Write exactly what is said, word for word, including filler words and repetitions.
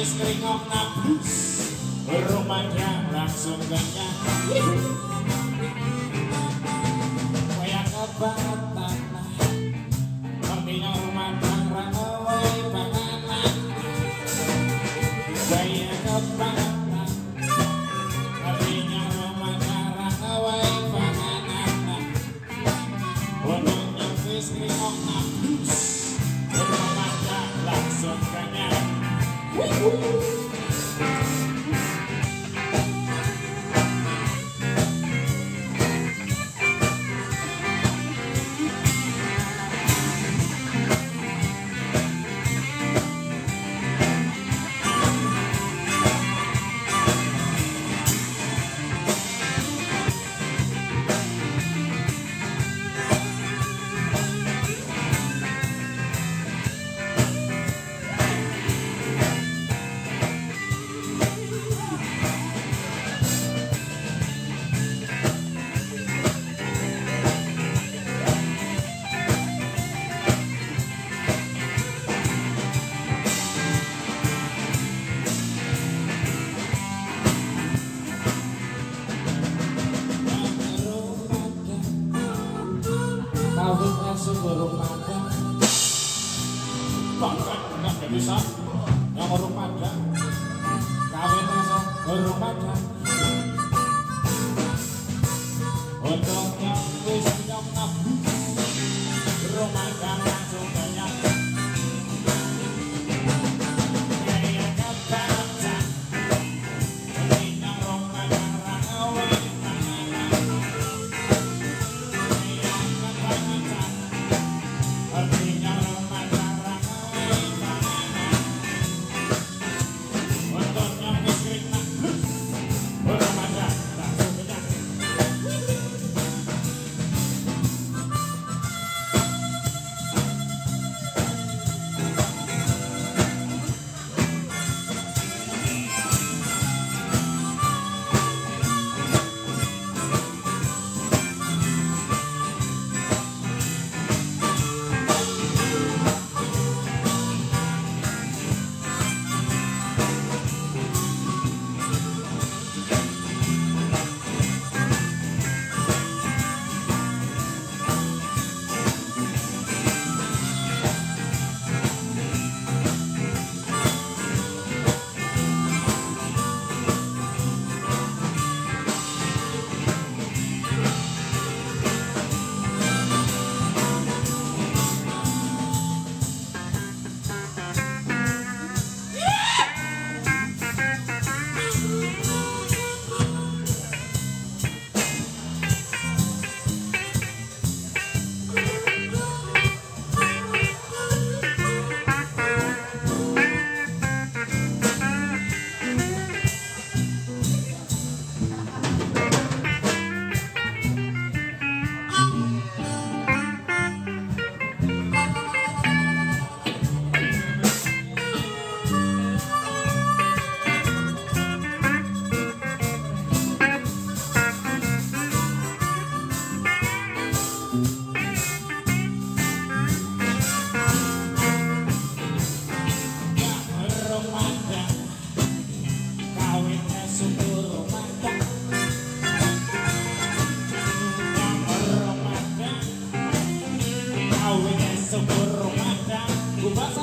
wis keringok nabus rumahnya langsung kenyang kayak kebatan artinya rumah tangrang awai panganan kayak kebatan artinya rumah tangrang awai panganan untuknya wis keringok nabus rumahnya langsung kenyang. Kawin esok berumah tangga, bahkan nggak bisa yang berumah tangga. Kawin esok berumah tangga, untuk yang wis yang nabus rumah tangga langsung banyak. Kayak kebatan, artinya rumah tangga awal panganan. Artinya rumah tangrang awai panganan untuknya wis kering nabus rumahnya langsung kenyang. Subur rumah dan